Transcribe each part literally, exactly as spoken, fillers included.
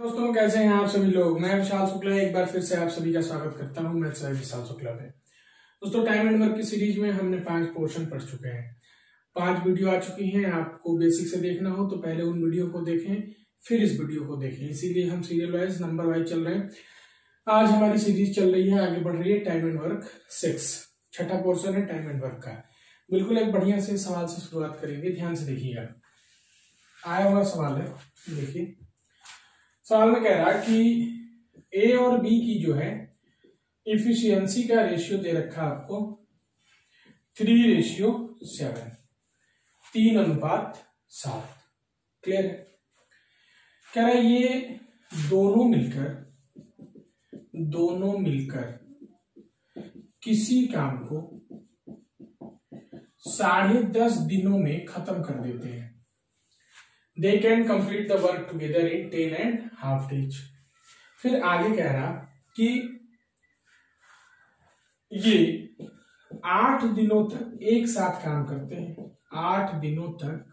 दोस्तों कैसे हैं आप सभी लोग। मैं विशाल शुक्ला एक बार फिर से आप सभी का स्वागत करता हूं मैथ्स बाय विशाल शुक्ला पे। दोस्तों टाइम एंड वर्क की सीरीज में हमने पांच पोर्शन पढ़ चुके हैं, पांच वीडियो आ चुकी हैं। आपको बेसिक से देखना हो तो पहले उन वीडियो को देखें, फिर इस वीडियो को देखें। इसीलिए हम सीरियल वाइज नंबर वाइज चल रहे हैं। आज हमारी सीरीज चल रही है, आगे बढ़ रही है टाइम एंड वर्क सिक्स, छठा पोर्शन है टाइम एंड वर्क का। बिल्कुल एक बढ़िया से सवाल से शुरुआत करेंगे, ध्यान से देखिएगा। आया हुआ सवाल है, देखिए सवाल में कह रहा कि ए और बी की जो है इफिशियंसी का रेशियो दे रखा आपको थ्री रेशियो सेवन, तीन अनुपात सात। क्लियर है? कह रहा है ये दोनों मिलकर दोनों मिलकर किसी काम को साढ़े दस दिनों में खत्म कर देते हैं। They can complete the work together in ten and half days। फिर आगे कह रहा कि ये आठ दिनों तक एक साथ काम करते हैं, आठ दिनों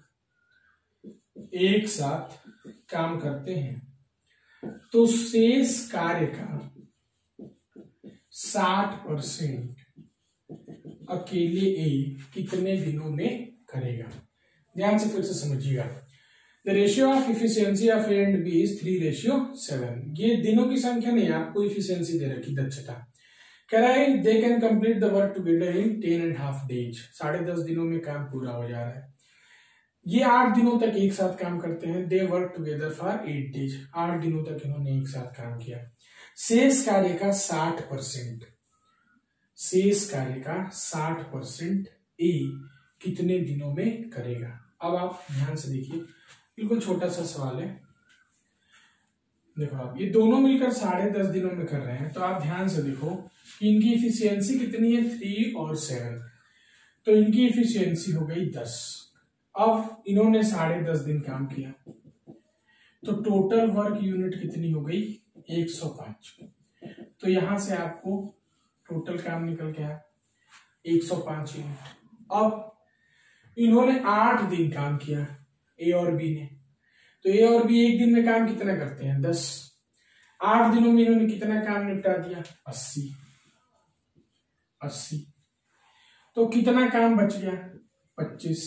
तक एक साथ काम करते हैं तो शेष कार्य का साठ परसेंट अकेले ए कितने दिनों में करेगा। ध्यान से फिर से समझिएगा। The ratio of efficiency of A and B is three ratio seven। ये दिनों की संख्या नहीं, आपको efficiency दे रखी, दक्षता। कह रहा है they can complete the work together in ten and half days। साढ़े दस दिनों में काम पूरा हो जा रहा है। ये आठ दिनों तक एक साथ काम करते हैं। They work together for eight days। आठ दिनों तक इन्होंने एक साथ काम किया। शेष कार्य का साठ परसेंट शेष कार्य का साठ परसेंट ए कितने दिनों में करेगा। अब आप ध्यान से देखिए, बिल्कुल छोटा सा सवाल है। देखो आप ये दोनों मिलकर साढ़े दस दिनों में कर रहे हैं, तो आप ध्यान से देखो कि इनकी इफिशियंसी कितनी है, थ्री और सेवन, तो इनकी इफिशियंसी हो गई दस। अब इन्होंने साढ़े दस दिन काम किया तो टोटल वर्क यूनिट कितनी हो गई, एक सौ पांच। तो यहां से आपको टोटल काम निकल के आया एक सौ पांच यूनिट। अब इन्होंने आठ दिन काम किया ए और बी ने, तो ए और बी एक दिन में काम कितना करते हैं, दस। आठ दिनों में इन्होंने कितना काम निपटा दिया, अस्सी अस्सी। तो कितना काम बच गया, पच्चीस।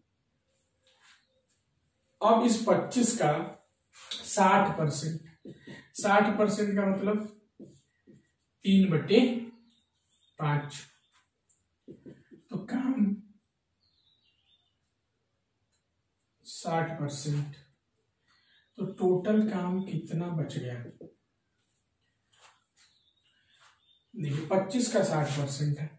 अब इस पच्चीस का साठ परसेंट साठ परसेंट का मतलब तीन बटे पांच। तो काम साठ परसेंट, तो टोटल काम कितना बच गया। देखिए पच्चीस का साठ परसेंट है,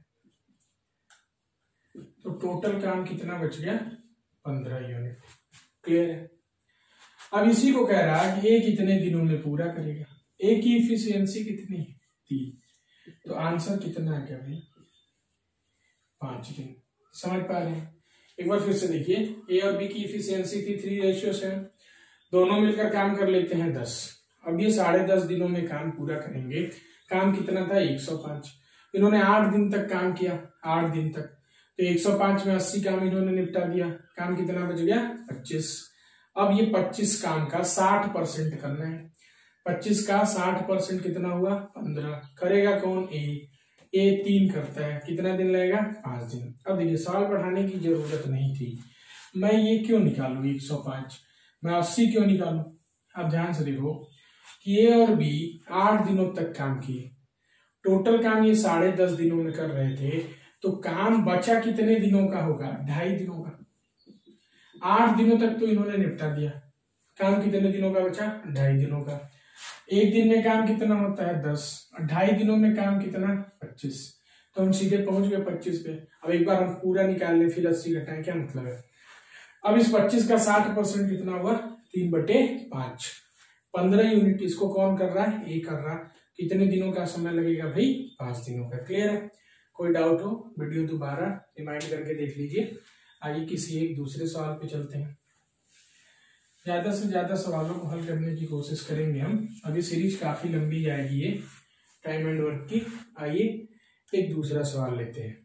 तो टोटल काम कितना बच गया, पंद्रह यूनिट। क्लियर है? अब इसी को कह रहा है कि ए कितने दिनों में पूरा करेगा। ए की इफिशियंसी कितनी है, तीन, तो आंसर कितना आ गया भाई, पांच दिन। समझ पा रहे हैं? एक बार फिर से देखिए, ए और बी की इफिशियंसी थी थ्री रेशियो सेवन, दोनों मिलकर काम कर लेते हैं दस। अब ये साढ़े दस दिनों में काम पूरा करेंगे। काम कितना था, एक सौ पांच। इन्होंने आठ दिन तक काम किया, आठ दिन तक, तो एक सौ पांच में अस्सी काम इन्होंने निपटा दिया। काम कितना बच गया, पच्चीस। अब ये पच्चीस काम का साठ परसेंट करना है। पच्चीस का साठ परसेंट कितना हुआ, पंद्रह। करेगा कौन, ए। ए तीन करता है, कितना दिन लगेगा, पांच दिन। अब देखिए सवाल बढ़ाने की जरूरत नहीं थी, मैं ये क्यों निकालू एक सौ पांच, मैं अस्सी क्यों निकालू। अब ध्यान से देखो कि ए और बी आठ दिनों तक काम किए, टोटल काम ये साढ़े दस दिनों में कर रहे थे, तो काम बचा कितने दिनों का होगा, ढाई दिनों का। आठ दिनों तक तो इन्होंने निपटा दिया, काम कितने दिनों का बचा, ढाई दिनों का। एक दिन में काम कितना होता है, दस। ढाई दिनों में काम कितना, पच्चीस। तो हम सीधे पहुंच गए पच्चीस पे। अब एक बार हम पूरा निकाल लें, फिर अस्सी घटाएं, क्या मतलब है। अब इस पच्चीस का साठ परसेंट कितना हुआ, तीन बटे पांच। पंद्रह यूनिट इसको कौन कर रहा है, ए कर रहा। कितने दिनों का समय लगेगा भाई, पांच दिनों का। क्लियर है? कोई डाउट हो वीडियो दोबारा रिमाइंड करके देख लीजिए। आइए किसी एक दूसरे सवाल पे चलते हैं। ज्यादा से ज्यादा सवालों को हल करने की कोशिश करेंगे हम। अभी सीरीज काफी लंबी जाएगी ये टाइम एंड वर्क की। आइए एक दूसरा सवाल लेते हैं।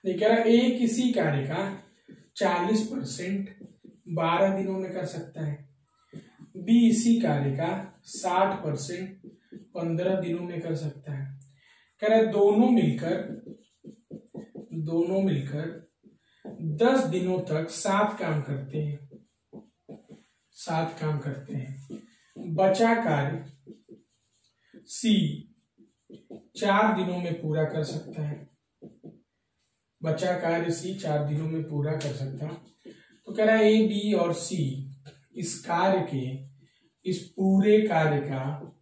कह रहा ए किसी कार्य का चालीस परसेंट बारह दिनों में कर सकता है, बी इसी कार्य का साठ परसेंट पंद्रह दिनों में कर सकता है। कह रहा है दोनों मिलकर दोनों मिलकर दस दिनों तक सात काम करते हैं सात काम करते हैं बचा कार्य सी चार दिनों में पूरा कर सकता है बचा कार्य सी चार दिनों में पूरा कर सकता है। तो कह रहा है ए बी और सी इस कार्य के इस पूरे कार्य का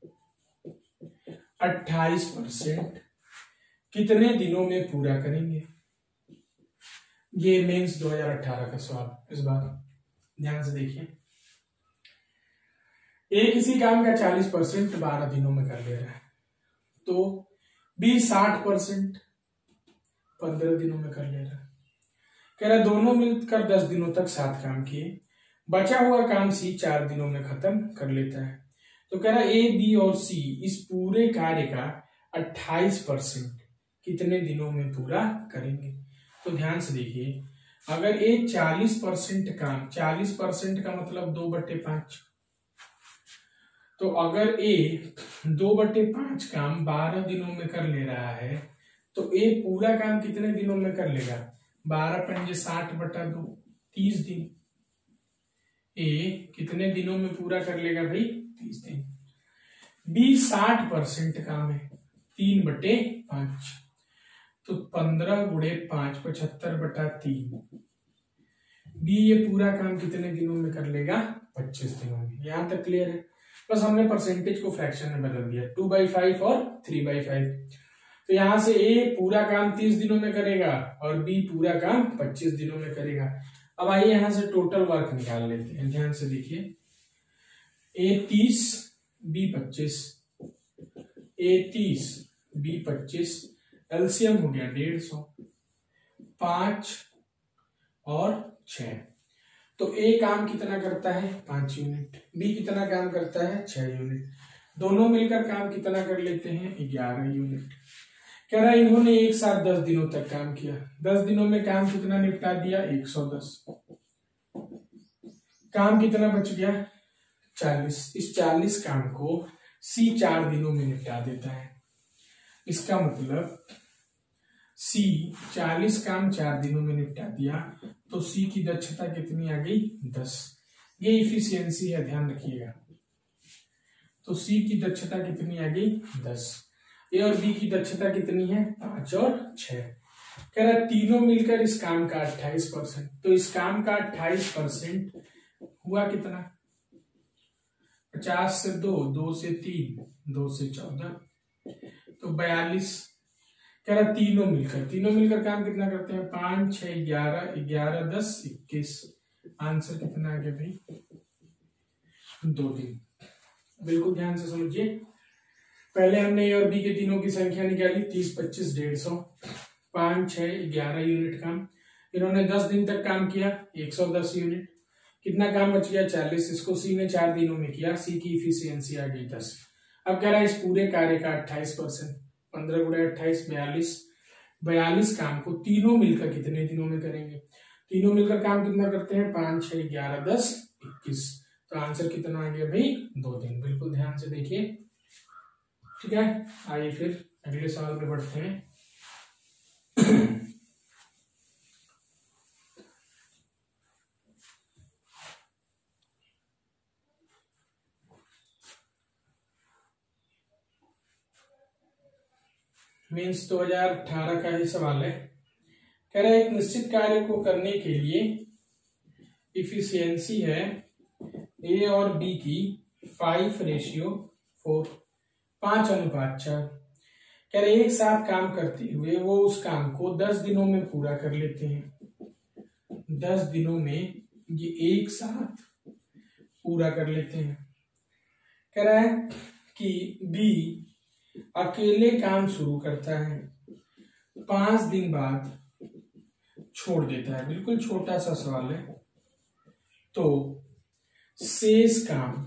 अट्ठाईस परसेंट कितने दिनों में पूरा करेंगे। ये मेंस दो हज़ार अठारह का सवाल इस बार ध्यान से देखिए। ए किसी काम का चालीस परसेंट बारह दिनों में कर ले रहा है, तो बी साठ परसेंट पंद्रह दिनों में कर ले रहा है। कह रहा दोनों मिलकर दस दिनों तक सात काम किए, बचा हुआ काम सी चार दिनों में खत्म कर लेता है। तो कह रहा ए बी और सी इस पूरे कार्य का अट्ठाईस परसेंट कितने दिनों में पूरा करेंगे। तो ध्यान से देखिए, अगर ए चालीस परसेंट काम, चालीस परसेंट का मतलब दो बट्टे पांच, तो अगर ए दो बट्टे पांच काम बारह दिनों में कर ले रहा है, तो ए पूरा काम कितने दिनों में कर लेगा। बारह पंजे साठ बटा दो, तीस दिन। ए कितने दिनों में पूरा कर लेगा भाई, तीस दिन। बी साठ परसेंट काम है, तीन बटे पांच, तो पंद्रह गुड़े पांच पचहत्तर बटा तीन। बी ये पूरा काम कितने दिनों में कर लेगा, पच्चीस दिनों में। यहां तक क्लियर है। बस हमने परसेंटेज को फ्रैक्शन में बदल दिया, टू बाई फाइव और थ्री बाई फाइव। तो यहां से ए पूरा काम तीस दिनों में करेगा और बी पूरा काम पच्चीस दिनों में करेगा। अब आइए यहां से टोटल वर्क निकाल लेते हैं। ध्यान से देखिए, ए तीस बी पच्चीस, ए तीस बी पच्चीस, एलसीएम हो गया डेढ़ सौ, पांच और छह। तो ए काम कितना करता है, पांच यूनिट, बी कितना काम करता है, छह यूनिट। दोनों मिलकर काम कितना कर लेते हैं, ग्यारह यूनिट। कह रहा है इन्होंने एक साथ दस दिनों तक काम किया, दस दिनों में काम कितना निपटा दिया, एक सौ दस। काम कितना बच गया, चालीस। इस चालीस काम को सी चार दिनों में निपटा देता है। इसका मतलब सी चालीस काम चार दिनों में निपटा दिया, तो सी की दक्षता कितनी आ गई, दस। ये इफिशियंसी है, ध्यान रखिएगा। तो सी की दक्षता कितनी आ गई, दस। ए और बी की दक्षता कितनी है, पांच और छह। कह रहा तीनों मिलकर इस काम का अट्ठाईस परसेंट, तो इस काम का अट्ठाईस परसेंट हुआ कितना, पचास से दो, दो से तीन, दो से चौदह, तो बयालीस। कह रहा तीनों मिलकर तीनों मिलकर काम कितना करते हैं, पांच छह ग्यारह, ग्यारह दस इक्कीस। आंसर कितना आ गया भाई, दो दिन। बिल्कुल ध्यान से समझिए। पहले हमने ए और बी के तीनों की संख्या निकाली, तीस पच्चीस डेढ़ सौ, पांच छह ग्यारह यूनिट काम। इन्होंने दस दिन तक काम किया, एक सौ दस यूनिट। कितना काम बच गया, चालीस। इसको सी ने चार दिनों में किया, सी की इफिशियंसी आ गई दस। अब कह रहा है इस पूरे कार्य का अट्ठाईस परसेंट, पंद्रह गुणे अट्ठाईस बयालीस। बयालीस काम को तीनों मिलकर कितने दिनों में करेंगे। तीनों मिलकर काम कितना करते हैं, पांच छह ग्यारह दस इक्कीस। तो आंसर कितना आ गया भाई, दो दिन। बिल्कुल ध्यान से देखिए, ठीक है। आइए फिर अगले सवाल पे बढ़ते हैं। मीन्स दो हजार अठारह का ही सवाल है। कह रहा है एक निश्चित कार्य को करने के लिए इफिशियंसी है ए और बी की फाइव रेशियो फोर, पांच अनुपात चार। कह रहे एक साथ काम करते हुए वो उस काम को दस दिनों में पूरा कर लेते हैं। दस दिनों में ये एक साथ पूरा कर लेते हैं। कह रहा है कि बी अकेले काम शुरू करता है, पांच दिन बाद छोड़ देता है। बिल्कुल छोटा सा सवाल है। तो शेष काम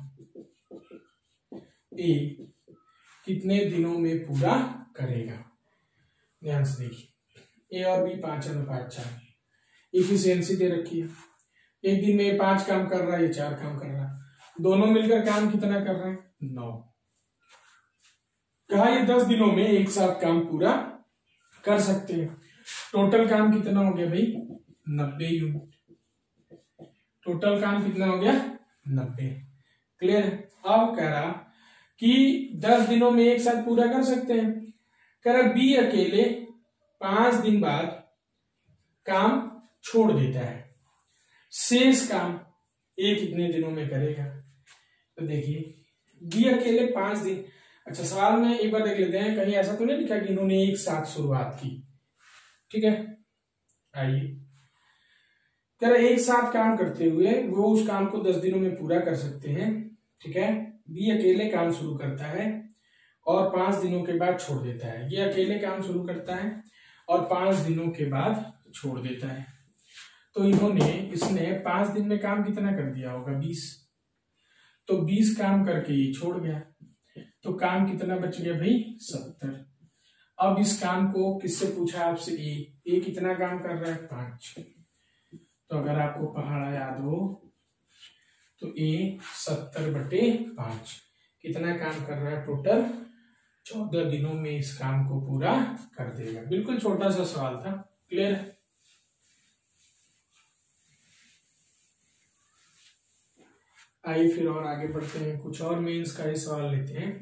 ए कितने दिनों में पूरा करेगा। ध्यान से देखिए, ए और बी पांच अनुपात चार। इफिशियंसी दे रखी है, एक दिन में ये पांच काम कर रहा है, ये चार काम कर रहा है, दोनों मिलकर काम कितना कर रहे हैं, नौ। कहा ये दस दिनों में एक साथ काम पूरा कर सकते हैं। टोटल काम कितना हो गया भाई, नब्बे यूनिट। टोटल काम कितना हो गया, नब्बे। क्लियर है। अब कह रहा कि दस दिनों में एक साथ पूरा कर सकते हैं। कह रहा बी अकेले पांच दिन बाद काम छोड़ देता है, शेष काम ए कितने दिनों में करेगा। तो देखिए बी अकेले पांच दिन, अच्छा सवाल में एक बार देख लेते हैं, कहीं ऐसा तो नहीं लिखा कि इन्होंने एक साथ शुरुआत की। ठीक है, आइए कह रहा एक साथ काम करते हुए वो उस काम को दस दिनों में पूरा कर सकते हैं। ठीक है, बी अकेले काम शुरू करता है और पांच दिनों के बाद छोड़ देता है। ये अकेले काम शुरू करता है और पांच दिनों के बाद छोड़ देता है। तो इन्होंने इसने पांच दिन में काम कितना कर दिया होगा, बीस। तो बीस काम करके ये छोड़ गया, तो काम कितना बच गया भाई, सत्तर। अब इस काम को किससे पूछा आपसे, ए ए कितना काम कर रहा है, पांच। तो अगर आपको पहाड़ा याद हो तो ए सत्तर बटे पांच कितना काम कर रहा है, टोटल चौदह दिनों में इस काम को पूरा कर देगा। बिल्कुल छोटा सा सवाल था। क्लियर है। आइए फिर और आगे बढ़ते हैं, कुछ और मेंस का ही सवाल लेते हैं।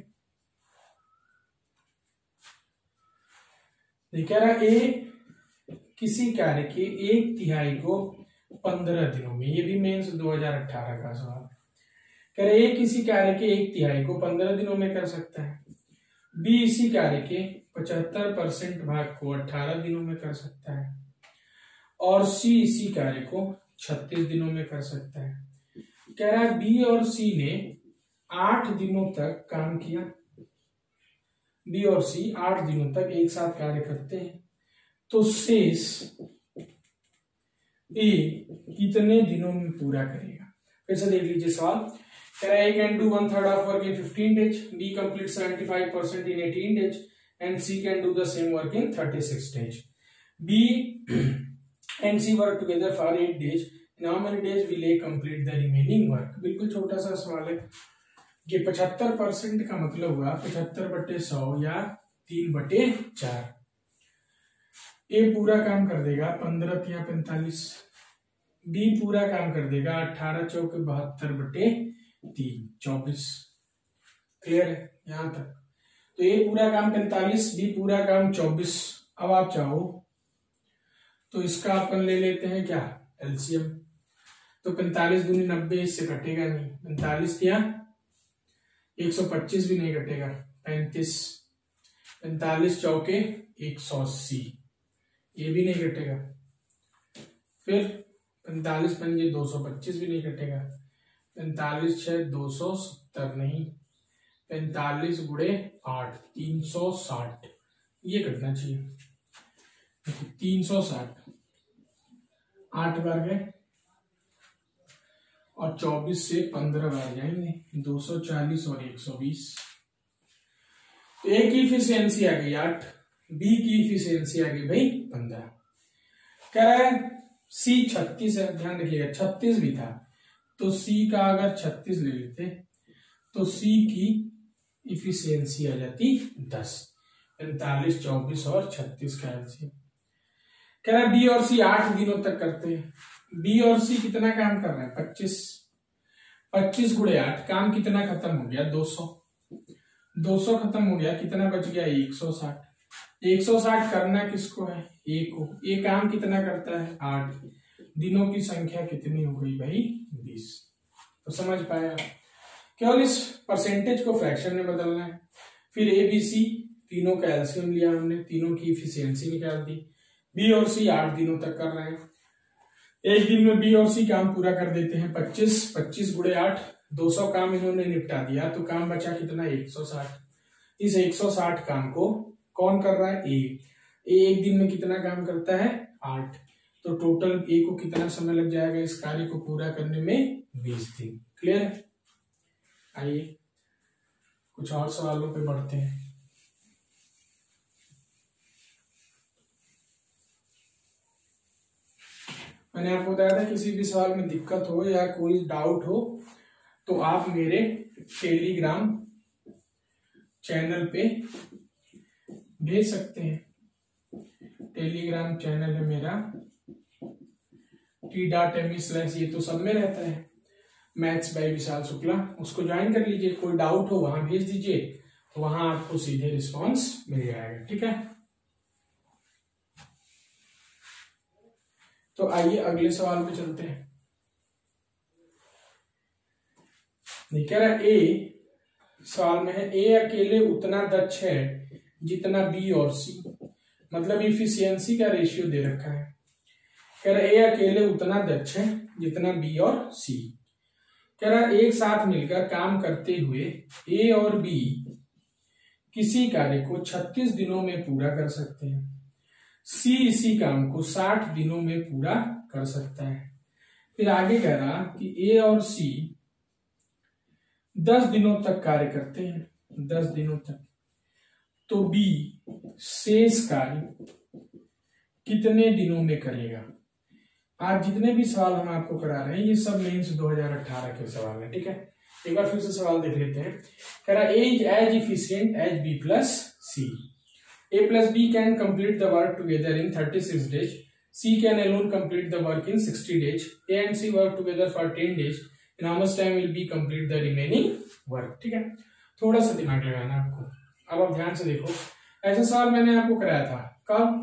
कह रहा ए किसी कार्य के एक तिहाई को पंद्रह दिनों में, ये भी मेंस दो हज़ार अठारह का सवाल। कह रहे ए किसी कार्य के एक तिहाई को पंद्रह दिनों में कर सकता है, बी इसी कार्य के पचहत्तर परसेंट भाग को अठारह दिनों में कर सकता है और सी इसी कार्य को छत्तीस दिनों में कर सकता है। कह रहा है बी और सी ने आठ दिनों तक काम किया, बी और सी आठ दिनों तक एक साथ कार्य करते हैं, तो शेष ए कितने दिनों में पूरा करेगा। फिर से देख लीजिए सवाल। कह रहा है A can do one third of work in fifteen days, B complete seventy five percent in eighteen days and C can do the same work in thirty six days. B and C work together for eight days, in how many days will A complete the remaining work. बिल्कुल छोटा सा सवाल है कि पचहत्तर percent का मतलब हुआ पचहत्तर बटे सौ या तीन बटे चार। ए पूरा काम कर देगा पंद्रह या पैंतालीस, बी पूरा काम कर देगा अठारह चौके बहत्तर बटे तीन, चौबीस। क्लियर है यहां तक। तो ए पूरा काम पैंतालीस, बी पूरा काम चौबीस। अब आप चाहो तो इसका अपन ले लेते हैं क्या, एलसीएम। तो पैंतालीस दूनी नब्बे, इससे कटेगा नहीं। पैंतालीस या एक सौ पच्चीस भी नहीं कटेगा, पैंतीस। पैंतालीस चौके एक सौ अस्सी, ये भी नहीं कटेगा। फिर पैंतालीस पंजे दो सौ पच्चीस भी नहीं कटेगा। पैंतालीस छह दो सौ सत्तर नहीं, पैंतालीस गुड़े आठ तीन सौ साठ, ये कटना चाहिए। तीन सौ साठ आठ बार गए और चौबीस से पंद्रह बार जाएंगे, दो सौ चालीस और एक सौ बीस। तो ए की इफिशियंसी आ गई आठ, बी की इफिशियंसी आ गई भाई पंद्रह। कह रहा है सी छत्तीस है, ध्यान रखिएगा छत्तीस भी था, तो सी का अगर छत्तीस ले लेते तो सी की इफिशियंसी आ जाती दस। पैंतालीस चौबीस और छत्तीस का एलसीएम। कह रहा है बी और सी आठ दिनों तक करते हैं, बी और सी कितना काम कर रहे हैं, पच्चीस। पच्चीस गुड़े आठ, काम कितना खत्म हो गया, दो सौ। दो सौ खत्म हो गया, कितना बच गया, एक सौ साठ। एक सौ साठ करना किसको है, ए को। ये काम कितना करता है, आठ। दिनों की संख्या कितनी हो गई भाई, बीस। तो समझ पाया, केवल इस परसेंटेज को फ्रैक्शन में बदलना है। फिर ए बी सी तीनों का एलसीएम लिया हमने, तीनों की इफिशियंसी निकाल दी। बी और सी आठ दिनों तक कर रहे हैं, एक दिन में बी और सी काम पूरा कर देते हैं पच्चीस। पच्चीस गुड़े आठ, दो सौ काम इन्होंने निपटा दिया, तो काम बचा कितना, एक सौ साठ। इस एक सौ साठ काम को कौन कर रहा है, ए। ए एक दिन में कितना काम करता है, आठ। तो टोटल ए को कितना समय लग जाएगा इस कार्य को पूरा करने में, बीस दिन। क्लियर है। आइए कुछ और सवालों पे बढ़ते हैं। मैंने आपको बताया था किसी भी सवाल में दिक्कत हो या कोई डाउट हो तो आप मेरे टेलीग्राम चैनल पे भेज सकते हैं। टेलीग्राम चैनल है मेरा टी डॉट एम स्लैश, ये तो सब में रहता है, मैथ्स बाय विशाल शुक्ला, उसको ज्वाइन कर लीजिए। कोई डाउट हो वहां भेज दीजिए, तो वहां आपको सीधे रिस्पांस मिल जाएगा। ठीक है, तो आइए अगले सवाल पे चलते हैं। नहीं कह रहा ए, सवाल में है ए अकेले उतना दक्ष है जितना बी और सी, मतलब इफिशियंसी का रेशियो दे रखा है। कह रहा ए अकेले उतना दक्ष है जितना बी और सी। कह रहा एक साथ मिलकर काम करते हुए ए और बी किसी कार्य को छत्तीस दिनों में पूरा कर सकते हैं, सी इसी काम को साठ दिनों में पूरा कर सकता है। फिर आगे कह रहा कि ए और सी दस दिनों तक कार्य करते हैं, दस दिनों तक, तो बी शेष कार्य कितने दिनों में करेगा। आज जितने भी सवाल हम आपको करा रहे हैं ये सब मेंस दो हज़ार अठारह के सवाल हैं। ठीक है, एक बार फिर से सवाल देख लेते हैं। कह रहा A is as efficient as B plus C, A plus B can complete the work together in thirty-six days. C can alone complete the work in sixty days. A and C work together for ten days. In how much time will B complete the remaining work? ठीक है, थोड़ा सा दिमाग लगाना आपको। अब आप ध्यान से देखो, ऐसा सवाल मैंने आपको कराया था कब?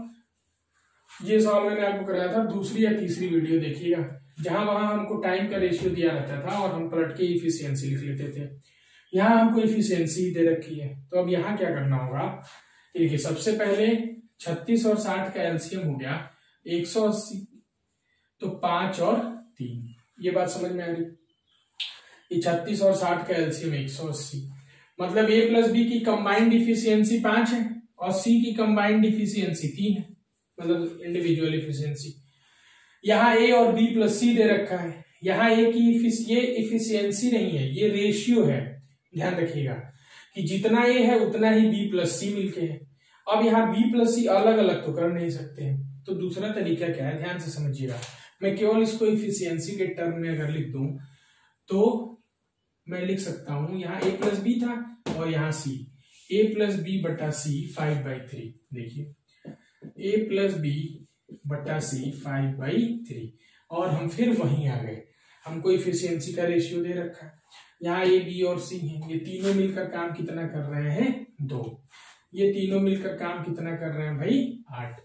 ये सवाल मैंने आपको कराया था दूसरी या तीसरी वीडियो देखिएगा, जहां वहां हमको टाइम का रेशियो दिया रहता था और हम पलट के इफिशियंसी लिख लेते थे। यहाँ हमको इफिशियंसी दे रखी है, तो अब यहाँ क्या करना होगा? देखिए, सबसे पहले छत्तीस और साठ का एलसीएम हो गया एक सौ अस्सी, तो पांच और तीन, ये बात समझ में आ रही? ये छत्तीस और साठ का एलसीएम एक सौ अस्सी, मतलब ए प्लस बी की कंबाइंड इफिशियंसी पांच है और सी की कंबाइंड इफिशियंसी तीन है, मतलब इंडिविजुअल इफिशियंसी। यहाँ ए और बी प्लस सी दे रखा है, यहाँ ए की ये इफिशियंसी नहीं है, ये रेशियो है। ध्यान रखिएगा कि जितना ए है उतना ही बी प्लस सी मिलके है। अब यहाँ बी प्लस सी अलग अलग तो कर नहीं सकते हैं, तो दूसरा तरीका क्या है, ध्यान से समझिएगा। मैं केवल इसको इफिशियंसी के टर्म में अगर लिख दूं तो मैं लिख सकता हूं, यहाँ ए प्लस बी था और यहाँ सी, ए प्लस बी बटा सी फाइव बाई थ्री। देखिए, ए प्लस बी बटा सी फाइव बाई थ्री, और हम फिर वहीं आ गए, हमको इफिशियंसी का रेशियो दे रखा है। यहाँ ए बी और सी है, ये तीनों मिलकर काम कितना कर रहे हैं? दो। ये तीनों मिलकर काम कितना कर रहे हैं भाई? आठ।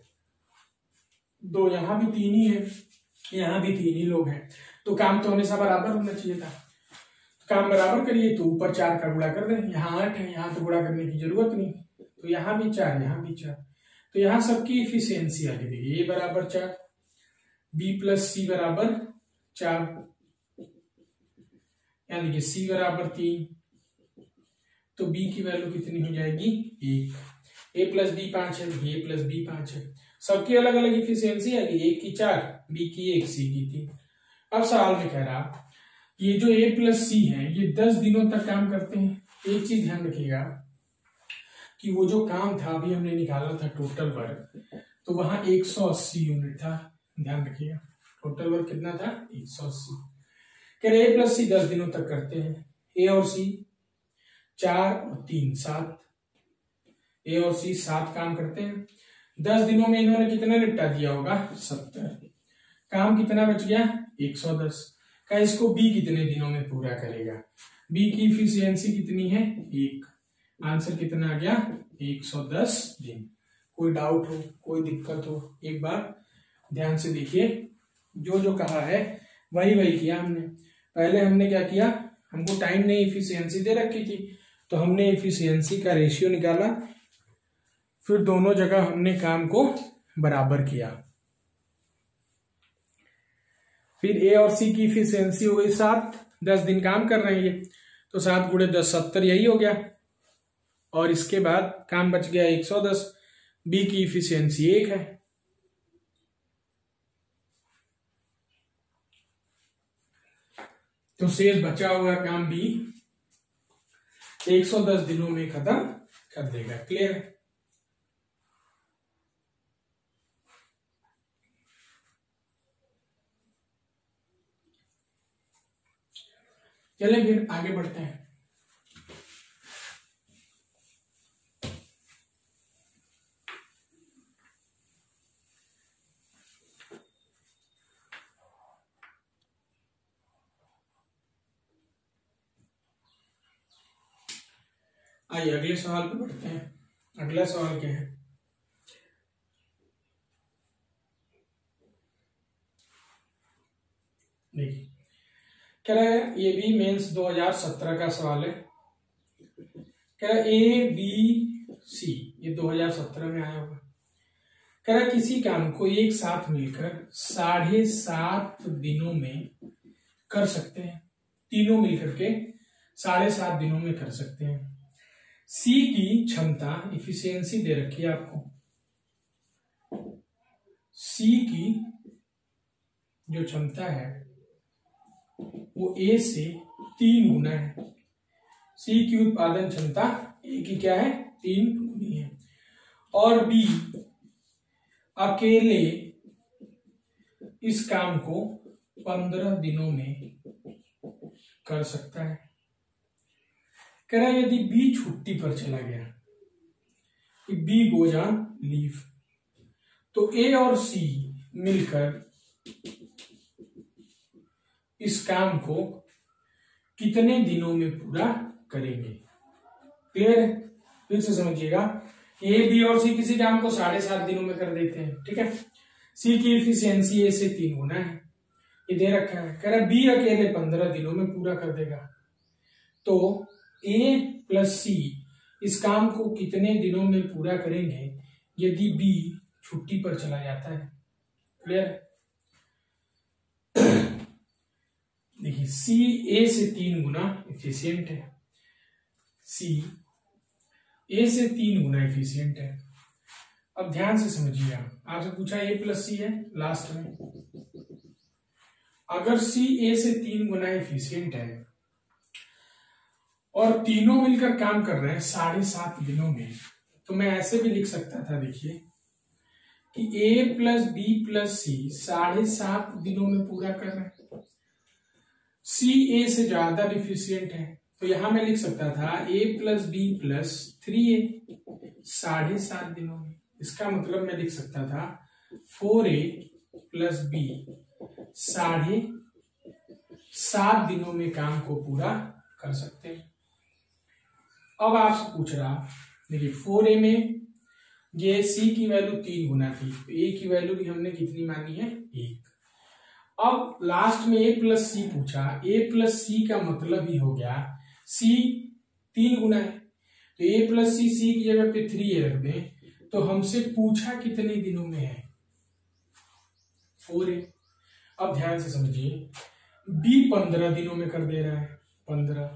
दो यहाँ भी तीन ही है, यहाँ भी तीन ही लोग हैं, तो काम तो हमेशा बराबर होना चाहिए था। तो काम बराबर करिए तो ऊपर चार का गुणा कर दें, यहाँ आठ है, यहाँ तो गुणा करने की जरूरत नहीं, तो यहाँ भी चार, यहाँ भी चार, तो यहाँ सबकी इफिशियंसी आ गई। ए बराबर चार, बी प्लस सी बराबर चार, यानी कि सी बराबर तीन, तो बी की वैल्यू कितनी हो जाएगी? एक। ए प्लस बी पांच है, ए प्लस बी पांच है, सबकी अलग अलग इफिशियंसी आ गई, एक की चार, बी की एक, सी की तीन। अब सवाल में कह रहा ये जो ए प्लस सी है ये दस दिनों तक काम करते हैं। एक चीज ध्यान रखिएगा कि वो जो काम था अभी हमने निकाला था टोटल वर्क, तो वहां एक सौ अस्सी यूनिट था। ध्यान रखिएगा, टोटल वर्क कितना था? एक सौ अस्सी। कह रहे ए प्लस सी दस दिनों तक करते हैं, ए और सी चार और तीन सात, ए और सी सात काम करते हैं। दस दिनों में इन्होंने कितना निपटा दिया होगा? सत्तर। काम कितना बच गया? एक सौ दस। का इसको बी कितने दिनों में पूरा करेगा? बी की इफिशियंसी कितनी है? एक। आंसर कितना आ गया? एक सौ दस दिन। कोई डाउट हो, कोई दिक्कत हो, एक बार ध्यान से देखिए, जो जो कहा है वही वही किया हमने। पहले हमने क्या किया, हमको टाइम ने इफिशियंसी दे रखी थी, तो हमने इफिशियंसी का रेशियो निकाला, फिर दोनों जगह हमने काम को बराबर किया। फिर ए और सी की इफिशियंसी हो गई सात, दस दिन काम कर रहे हैं ये, तो सात गुणे दस सत्तर, यही हो गया। और इसके बाद काम बच गया एक सौ दस। बी की इफिशियंसी एक है, तो शेष बचा हुआ काम बी एक सौ दस दिनों में खत्म कर देगा। क्लियर है? चलिए फिर आगे बढ़ते हैं। आइए अगले सवाल पे बढ़ते हैं। अगला सवाल क्या है? देखिए कह रहा है, ये भी मेंस दो हज़ार सत्रह का सवाल है। कह रहा है ए बी सी, ये दो हज़ार सत्रह में आया होगा। कह रहा है किसी काम को एक साथ मिलकर साढ़े सात दिनों में कर सकते हैं। तीनों मिलकर के साढ़े सात दिनों में कर सकते हैं। सी की क्षमता, इफिशियंसी दे रखी है आपको। सी की जो क्षमता है वो ए से तीन गुना है। सी की उत्पादन क्षमता ए की क्या है? तीन गुनी है। और बी अकेले इस काम को पंद्रह दिनों में कर सकता है। कह रहा है यदि बी छुट्टी पर चला गया, बी गोज ऑन लीव, तो ए और सी मिलकर इस काम को कितने दिनों में पूरा करेंगे? क्लियर है? फिर से समझिएगा, ए बी और सी किसी काम को साढ़े सात दिनों में कर देते हैं, ठीक है। सी की इफिशियंसी ए से तीन गुना है, ये दे रखा है। कह रहा है बी अकेले पंद्रह दिनों में पूरा कर देगा, तो ए प्लस सी इस काम को कितने दिनों में पूरा करेंगे यदि बी छुट्टी पर चला जाता है? क्लियर? देखिए सी ए से तीन गुना इफिशियंट है, सी ए से तीन गुना इफिशियंट है। अब ध्यान से समझिए, आपसे पूछा ए प्लस सी है लास्ट में, अगर सी ए से तीन गुना इफिशियंट है और तीनों मिलकर काम कर रहे हैं साढ़े सात दिनों में, तो मैं ऐसे भी लिख सकता था, देखिए कि A plus B plus C साढ़े सात दिनों में पूरा कर रहे हैं। सी ए से ज्यादा डिफिशियंट है, तो यहां मैं लिख सकता था A plus B plus three A साढ़े सात दिनों में। इसका मतलब मैं लिख सकता था फोर ए प्लस बी साढ़े सात दिनों में काम को पूरा कर सकते हैं। अब आपसे पूछ रहा, देखिए फोर ए में ये सी की वैल्यू तीन गुना थी, तो ए की वैल्यू भी हमने कितनी मानी है? एक। अब लास्ट में ए प्लस सी पूछा, ए प्लस सी का मतलब ही हो गया सी तीन गुना है, तो ए प्लस सी, सी की जगह पे थ्री ए रख दें, तो हमसे पूछा कितने दिनों में है? Four A. अब ध्यान से समझिए, बी पंद्रह दिनों में कर दे रहा है, पंद्रह,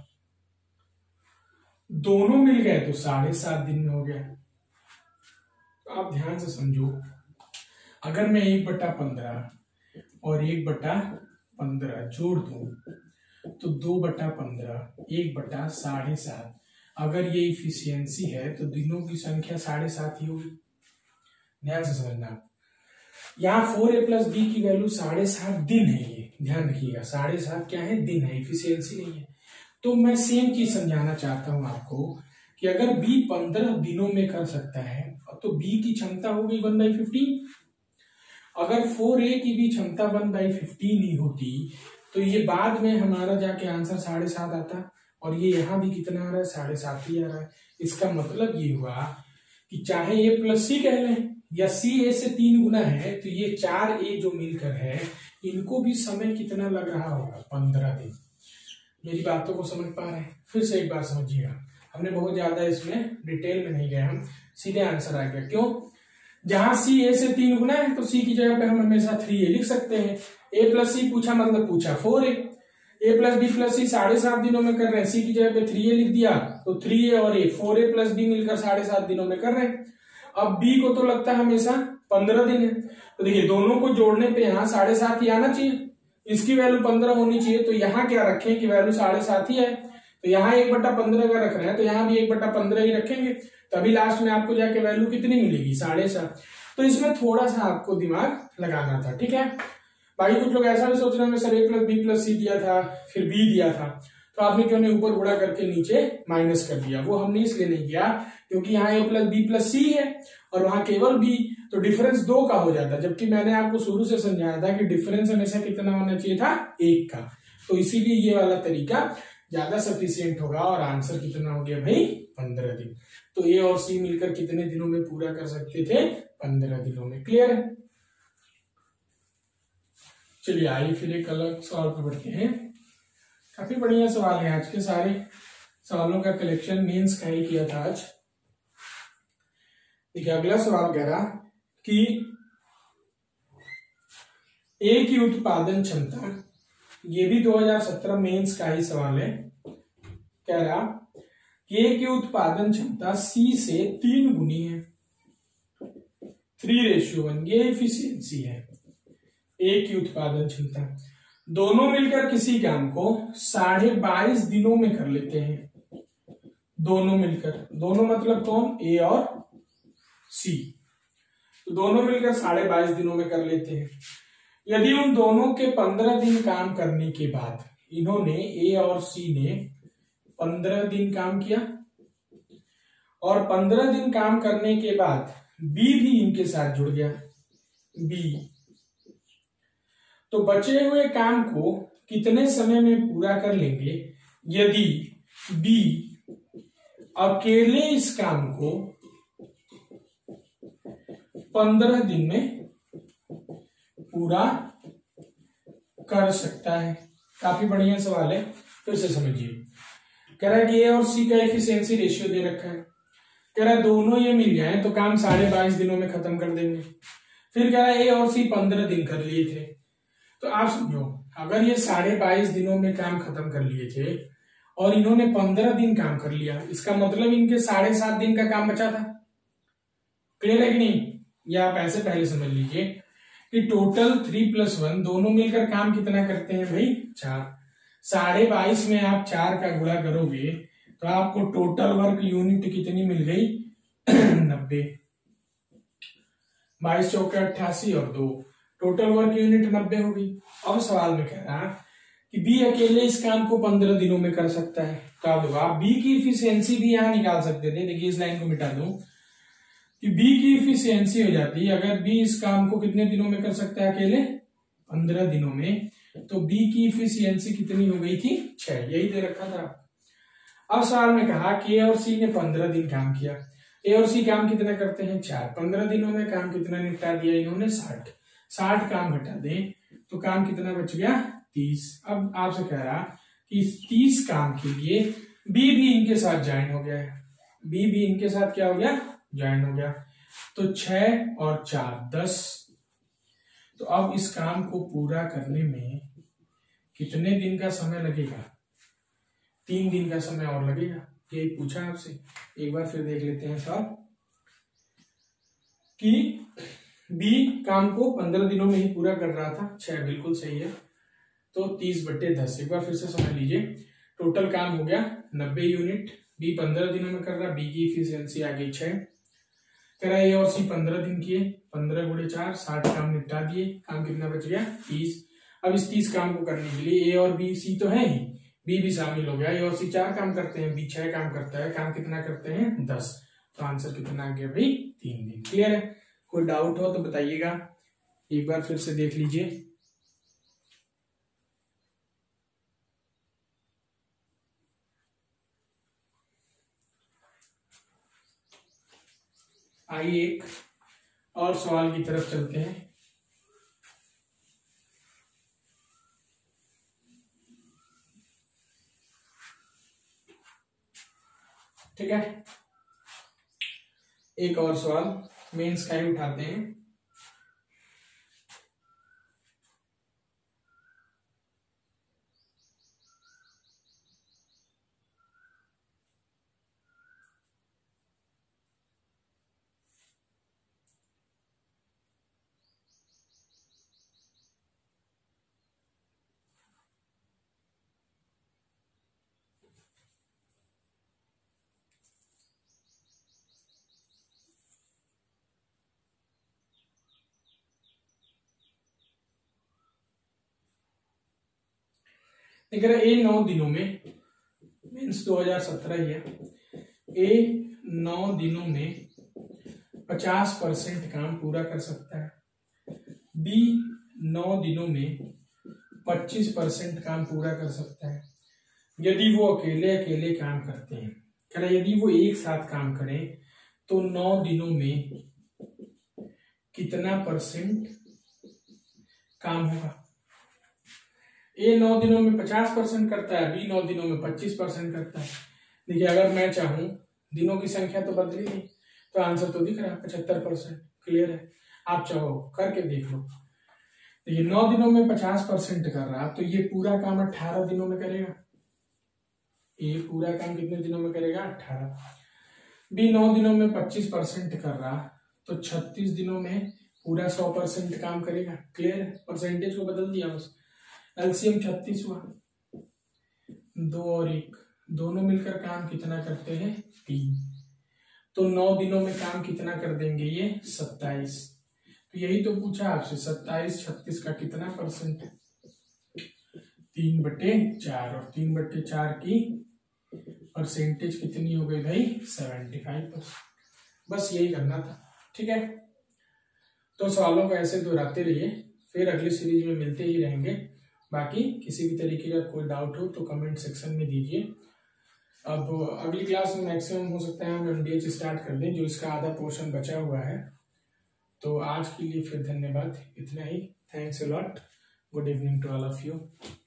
दोनों मिल गए तो साढ़े सात दिन में हो गया। तो आप ध्यान से समझो, अगर मैं एक बटा पंद्रह और एक बटा पंद्रह जोड़ दूं तो दो बटा पंद्रह, एक बटा साढ़े सात। अगर ये इफिशियंसी है तो दिनों की संख्या साढ़े सात ही होगी। ध्यान से समझना, यहाँ फोर ए प्लस बी की वैल्यू साढ़े सात दिन है, ये ध्यान रखिएगा, साढ़े सात क्या है? दिन है, इफिशियंसी नहीं है। तो मैं सेम चीज समझाना चाहता हूं आपको कि अगर बी पंद्रह दिनों में कर सकता है तो बी की क्षमता होगी वन बाई फिफ्टीन। अगर फोर ए की भी क्षमता वन बाई फिफ्टीन ही होती तो ये बाद में हमारा जाके आंसर साढ़े सात आता, और ये यहाँ भी कितना आ रहा है? साढ़े सात ही आ रहा है। इसका मतलब ये हुआ कि चाहे ए प्लस सी कह लें या सी ए से तीन गुना है, तो ये चार ए जो मिलकर है इनको भी समय कितना लग रहा होगा? पंद्रह दिन। मेरी बातों को समझ पा रहे हैं? फिर से एक बार समझिएगा, हमने बहुत ज्यादा इसमें डिटेल में नहीं गए, हम सीधे आंसर आ गया। क्यों? जहां सी ए से तीन गुना है तो सी की जगह पे हम हमेशा थ्री ए लिख सकते हैं। ए प्लस सी पूछा मतलब पूछा four A, A plus B plus C साढ़े सात दिनों में कर रहे हैं, सी की जगह पे थ्री ए लिख दिया, तो थ्री ए और A, four A plus B मिलकर साढ़े सात दिनों में कर रहे हैं। अब बी को तो लगता है हमेशा पंद्रह दिन है, तो देखिए दोनों को जोड़ने पे यहाँ साढ़े सात ही आना चाहिए, इसकी वैल्यू पंद्रह होनी चाहिए, तो यहाँ क्या रखें कि वैल्यू साढ़े सात ही है, तो यहाँ एक बट्टा पंद्रह का रख रहे हैं तो यहाँ भी एक बट्टा पंद्रह ही रखेंगे, तभी लास्ट में आपको जाके वैल्यू कितनी मिलेगी? साढ़े सात। तो इसमें थोड़ा सा आपको दिमाग लगाना था, ठीक है। बाकी कुछ लोग ऐसा भी सोच रहे हैं sir A plus B plus C दिया था फिर बी दिया था, तो आपने क्यों नहीं ऊपर गुणा करके नीचे माइनस कर दिया? वो हमने इसलिए नहीं किया क्योंकि यहाँ A plus B plus C है और वहां केवल बी, तो डिफरेंस दो का हो जाता, जबकि मैंने आपको शुरू से समझाया था कि डिफरेंस हमेशा कितना होना चाहिए था? एक का। तो इसीलिए ये वाला तरीका ज्यादा सफिशियंट होगा और आंसर कितना हो गया भाई? पंद्रह दिन। तो ए और सी मिलकर कितने दिनों में पूरा कर सकते थे? पंद्रह दिनों में। क्लियर है? चलिए आइए फिर एक अलग सवाल पर बढ़ते हैं। काफी बढ़िया सवाल है, आज के सारे सवालों का कलेक्शन मेंस का ही किया था आज। देखिए अगला सवाल कह रहा कि ए की उत्पादन क्षमता, ये भी दो हज़ार सत्रह मेंस का ही सवाल है, कह रहा कि ए की उत्पादन क्षमता सी से तीन गुनी है, थ्री रेशियो वन, ये एफिशिएंसी है ए की उत्पादन क्षमता। दोनों मिलकर किसी काम को साढ़े बाईस दिनों में कर लेते हैं। दोनों मिलकर, दोनों मतलब कौन? ए और सी। तो दोनों मिलकर साढ़े बाईस दिनों में कर लेते हैं। यदि उन दोनों के पंद्रह दिन काम करने के बाद, इन्होंने ए और सी ने पंद्रह दिन काम किया और पंद्रह दिन काम करने के बाद बी भी इनके साथ जुड़ गया, बी, तो बचे हुए काम को कितने समय में पूरा कर लेंगे यदि बी अकेले इस काम को पंद्रह दिन में पूरा कर सकता है? काफी बढ़िया सवाल है, फिर से समझिए। कह रहा है कि ए और सी का एफिशिएंसी रेशियो दे रखा है, कह रहा है दोनों ये मिल जाए तो काम साढ़े बाईस दिनों में खत्म कर देंगे। फिर कह रहा है ए और सी पंद्रह दिन कर लिए थे, तो आप समझो अगर ये साढ़े बाईस दिनों में काम खत्म कर लिए थे और इन्होंने पंद्रह दिन काम कर लिया, इसका मतलब इनके साढ़े सात दिन का काम बचा था। क्लियर है कि नहीं? या आप ऐसे पहले समझ लीजिए कि टोटल थ्री प्लस वन दोनों मिलकर काम कितना करते हैं भाई? चार। साढ़े बाईस में आप चार का गुणा करोगे तो आपको टोटल वर्क यूनिट कितनी मिल गई? नब्बे। बाईस चौके अट्ठासी और दो, टोटल वर्क यूनिट नब्बे होगी। अब सवाल में कह रहा कि बी अकेले इस काम को पंद्रह दिनों में कर सकता है, तो आप देखो आप बी की इफिशियंसी भी यहां निकाल सकते थे। देखिए इस लाइन को मिटा दूं कि बी की इफिशियंसी हो जाती है, अगर बी इस काम को कितने दिनों में कर सकता है अकेले? पंद्रह दिनों में, तो बी की इफिशियंसी कितनी हो गई थी? छह। यही दे रखा था। अब सवाल में कहा कि ए और सी ने पंद्रह दिन काम किया। ए और सी काम कितना करते हैं? चार। पंद्रह दिनों में काम कितना निपटा दिया इन्होंने? साठ। साठ काम घटा दें तो काम कितना बच गया? तीस। अब आपसे कह रहा कि तीस काम के लिए बी भी इनके साथ ज्वाइन हो गया है, बी भी इनके साथ क्या हो गया? ज्वाइन हो गया। तो छह और चार दस। तो अब इस काम को पूरा करने में कितने दिन का समय लगेगा? तीन दिन का समय और लगेगा। यही पूछा आपसे, एक बार फिर देख लेते हैं साहब कि बी काम को पंद्रह दिनों में ही पूरा कर रहा था, छह बिल्कुल सही है, तो तीस बट्टे दस। एक बार फिर से समझ लीजिए, टोटल काम हो गया नब्बे यूनिट, बी पंद्रह दिनों में कर रहा, बी की इफिशियंसी आ गई छह। कह रहा है ए और सी पंद्रह दिन किए, पंद्रह गुणे चार, साठ काम निपटा दिए, काम कितना बच गया? तीस। अब इस तीस काम को करने के लिए ए और बी, सी तो है ही, बी भी शामिल हो गया। ए और सी चार काम करते हैं, बी छह काम करता है, काम कितना करते हैं? दस। तो आंसर कितना आ गया भाई? तीन दिन। क्लियर है? कोई डाउट हो तो बताइएगा, एक बार फिर से देख लीजिए। आइए एक और सवाल की तरफ चलते हैं। ठीक है, एक और सवाल मेंस का ही उठाते हैं। देख रहे ए नौ दिनों में मीन्स दो हजार सत्रह ही है। ए नौ दिनों में पचास परसेंट काम पूरा कर सकता है, बी नौ दिनों में पच्चीस परसेंट काम पूरा कर सकता है यदि वो अकेले अकेले काम करते हैं। कह रहा यदि वो एक साथ काम करें तो नौ दिनों में कितना परसेंट काम होगा। ए नौ दिनों में पचास परसेंट करता है, बी नौ दिनों में पच्चीस परसेंट करता है। देखिए अगर मैं चाहूं, दिनों की संख्या तो बदली नहीं, तो आंसर तो दिख रहा है पचहत्तर परसेंट। क्लियर है, आप चाहो करके देख लो। देखिए नौ दिनों में पचास परसेंट कर रहा तो ये पूरा काम अट्ठारह दिनों में करेगा। ये पूरा काम कितने दिनों में करेगा? अट्ठारह। बी नौ दिनों में पच्चीस परसेंट कर रहा तो छत्तीस दिनों में पूरा सौ परसेंट काम करेगा। क्लियर है, परसेंटेज को बदल दिया बस। एलसीएम छत्तीस हुआ, दो और एक दोनों मिलकर काम कितना करते हैं? तीन। तो नौ दिनों में काम कितना कर देंगे ये? सत्ताईस। तो यही तो पूछा आपसे, सत्ताईस छत्तीस का कितना परसेंट है? तीन बटे चार, और तीन बटे चार की परसेंटेज कितनी हो गई भाई? Seventy five percent. बस यही करना था। ठीक है, तो सवालों को ऐसे दोहराते रहिए, फिर अगली सीरीज में मिलते ही रहेंगे। बाकी किसी भी तरीके का कोई डाउट हो तो कमेंट सेक्शन में दीजिए। अब अगली क्लास में मैक्सिमम हो सकता है हम एमडीएच स्टार्ट कर दें, जो इसका आधा पोर्शन बचा हुआ है। तो आज के लिए फिर धन्यवाद, इतना ही। Thanks a lot, good evening to all of you.